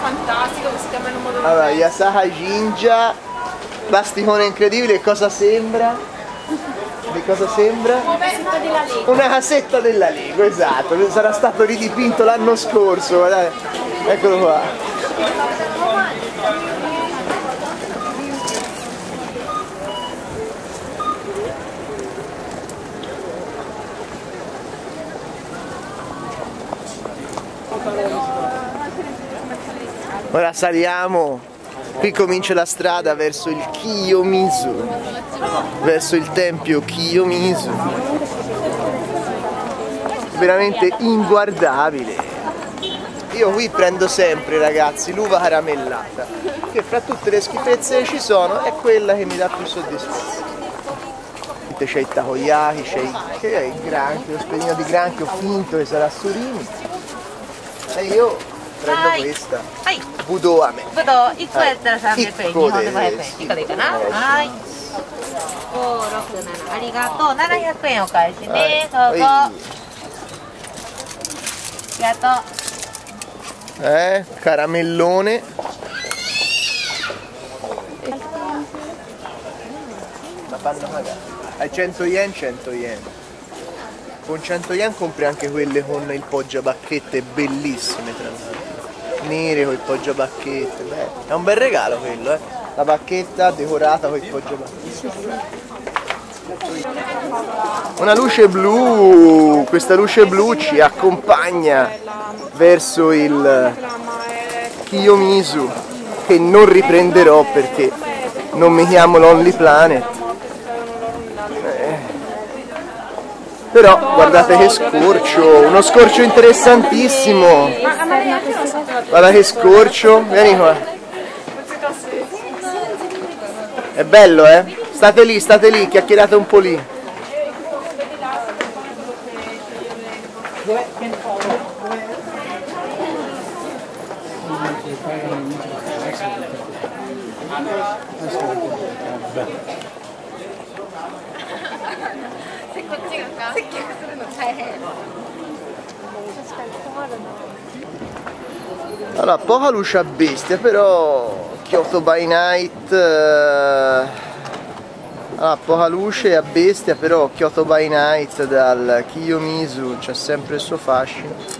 fantastico che si chiama in un modo Allora, diverso. Yasaka Jinja, plasticone incredibile, cosa sembra? Di cosa sembra? Una casetta della Lego, esatto, sarà stato ridipinto l'anno scorso, guardate, eccolo qua. Ora saliamo, qui comincia la strada verso il Kiyomizu, verso il tempio Kiyomizu, veramente inguardabile. Io qui prendo sempre, ragazzi, l'uva caramellata, che fra tutte le schifezze che ci sono è quella che mi dà più soddisfazione. C'è il takoyaki, c'è il granchio, lo spiedino di granchio finto che sarà surimi, e io prendo questa. Budoame. ぶどう1個やったら300円、日本で500円。1個でいいかな。はい。5、6、7、ありがとう。700円お返しね。どうぞ。ありがとう。 Caramellone. La fanno pagare. Ai 100 yen, 100 yen. Con 100 yen compri anche quelle con il poggiabacchette bellissime, tra l'altro. Nere con il poggiabacchette, beh, è un bel regalo quello, la bacchetta decorata con il poggiabacchette. Una luce blu, questa luce blu ci accompagna verso il Kiyomizu, che non riprenderò perché non mi chiamo Lonely Planet. Però guardate che scorcio, uno scorcio interessantissimo. Guarda che scorcio, vieni qua. È bello, eh? State lì, chiacchierate un po' lì. Allora, poca luce a bestia, però Kyoto by Night, allora, poca luce a bestia, però Kyoto by Night dal Kiyomizu c'ha sempre il suo fascino.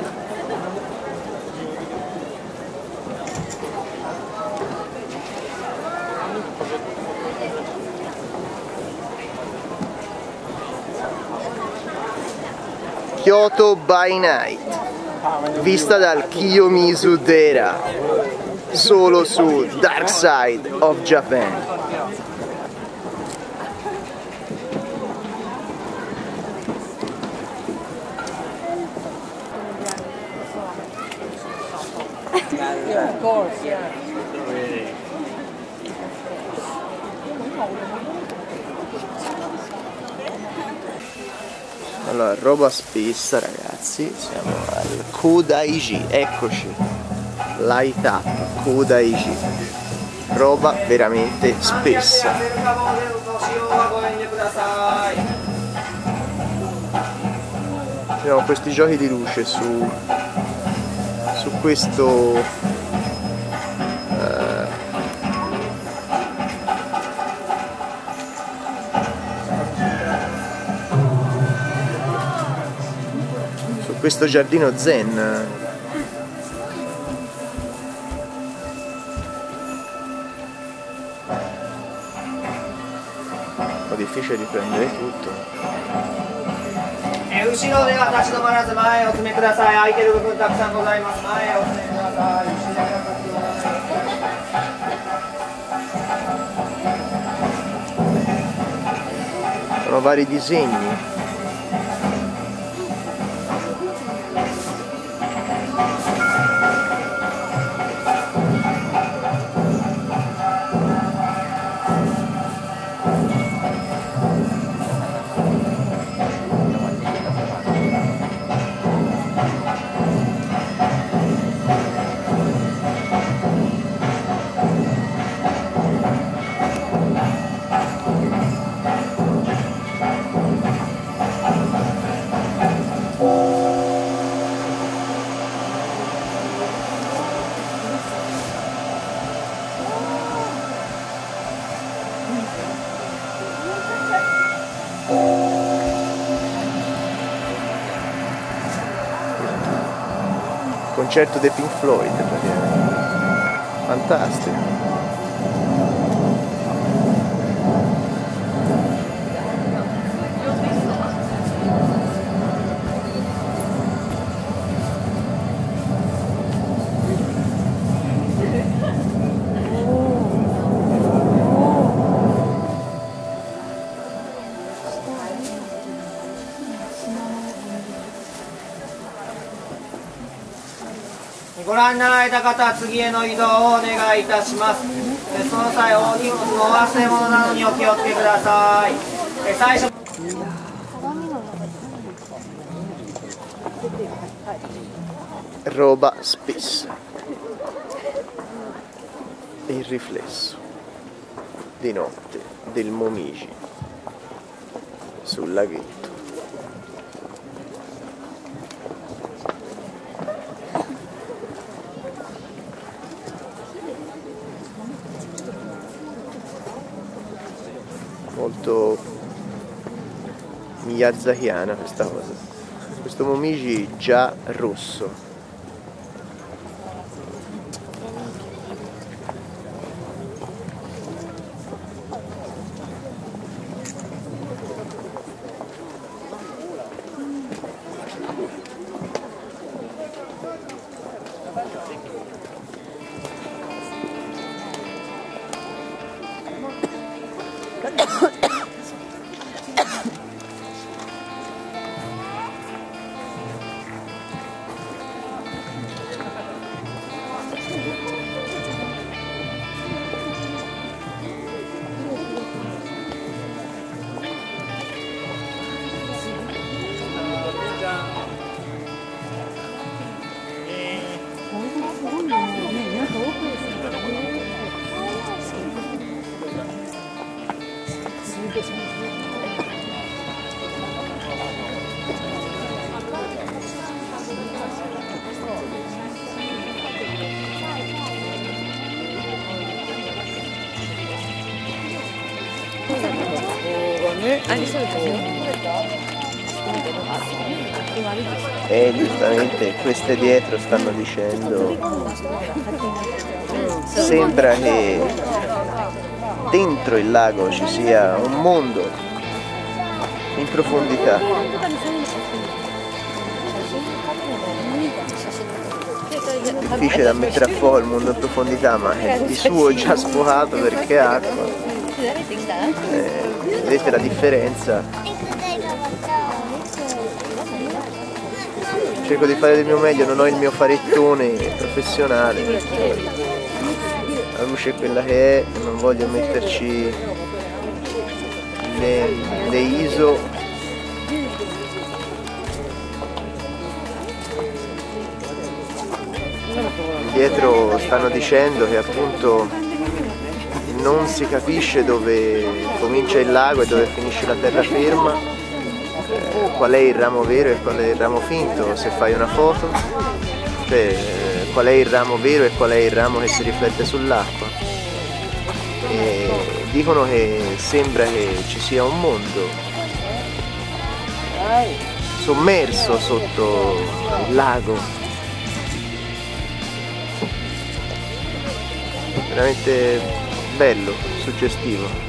Kyoto by Night, vista dal Kiyomizu Dera, solo su Dark Side of Japan. Of course, yeah. Allora, roba spessa, ragazzi, siamo al Kodaiji, eccoci, light up, Kodaiji, roba veramente spessa. Abbiamo questi giochi di luce su questo questo giardino zen. Un po' difficile riprendere tutto. 後ろでは立ち止まらず前へお詰めください。空いてる部分たくさんございます。前へお詰めください。後ろでは立ち止まらず。 Sono vari disegni. concerto dei Pink Floyd praticamente. Fantastico. ご覧になられた方は次への移動をお願いいたします。その際、お荷物のお忘れ物などにお気をつけください。最初 Roba spessa. Il riflesso di notte del Momiji sul laghetto. Molto miyazakiana questa cosa. Questo Momiji già rosso. E giustamente queste dietro stanno dicendo, sembra che dentro il lago ci sia un mondo in profondità. Difficile da mettere a fuoco il mondo in profondità, ma è di suo già sfocato perché è acqua. Vedete la differenza? Cerco di fare del mio meglio, non ho il mio farettone professionale, la luce è quella che è, non voglio metterci le ISO. Dietro stanno dicendo che appunto non si capisce dove comincia il lago e dove finisce la terraferma. Qual è il ramo vero e qual è il ramo finto se fai una foto, cioè qual è il ramo vero e qual è il ramo che si riflette sull'acqua. E dicono che sembra che ci sia un mondo sommerso sotto il lago, veramente bello, suggestivo.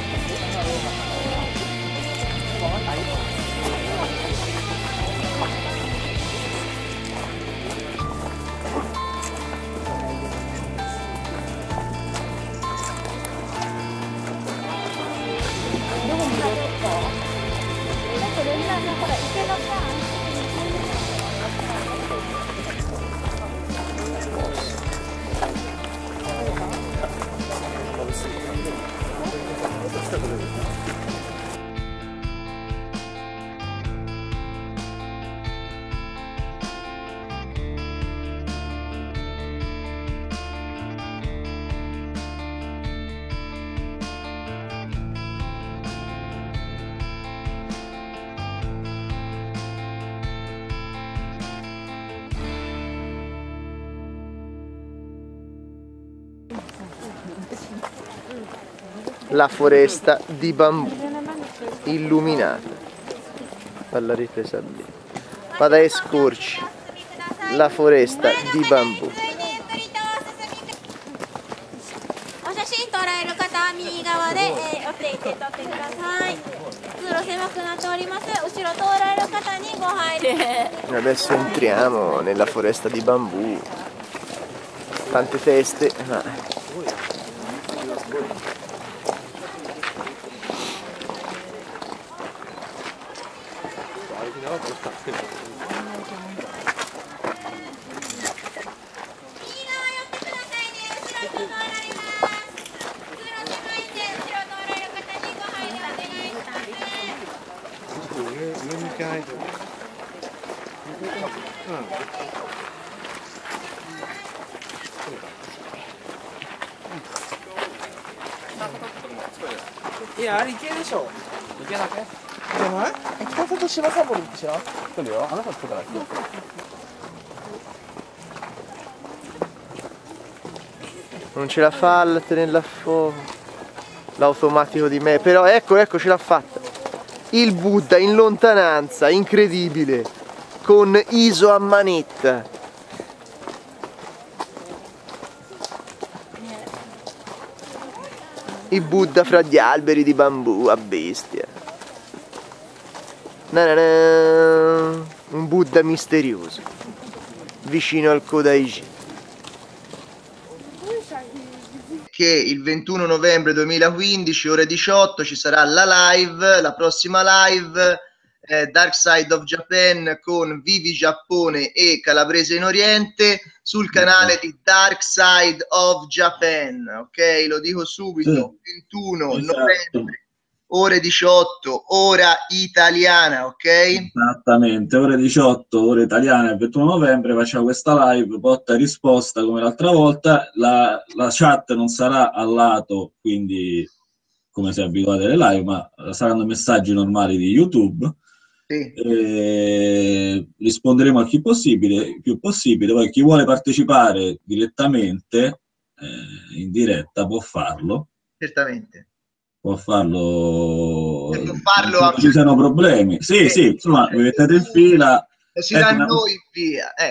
La foresta di bambù illuminata dalla ripresa lì. Vada e scorci la foresta di bambù. お写真捉える方は右側で、お手手取ってください。通路狭くなっております。後ろ通られる方にご配慮。 Adesso entriamo nella foresta di bambù. Tante feste. Non ce la fa a tenerla l'automatico di me, però ecco ce l'ha fatta. Il Buddha in lontananza, incredibile, con ISO a manetta. Il Buddha fra gli alberi di bambù, a bestia. Un Buddha misterioso, vicino al Kodaiji. Che il 21 novembre 2015, ore 18, ci sarà la prossima live, Dark Side of Japan con Vivi Giappone e Calabrese in Oriente sul canale di Dark Side of Japan, ok? Lo dico subito, 21 novembre, ore 18, ora italiana, ok? Esattamente, ore 18, ore italiana, il 21 novembre facciamo questa live, botta e risposta come l'altra volta, la chat non sarà al lato, quindi come si è abituati alle live, ma saranno messaggi normali di YouTube. Sì. Risponderemo a chi possibile, più possibile, poi chi vuole partecipare direttamente in diretta può farlo. Certamente. Può farlo, non ci siano problemi. Sì, insomma, vi mettete in fila. Si dà noi via.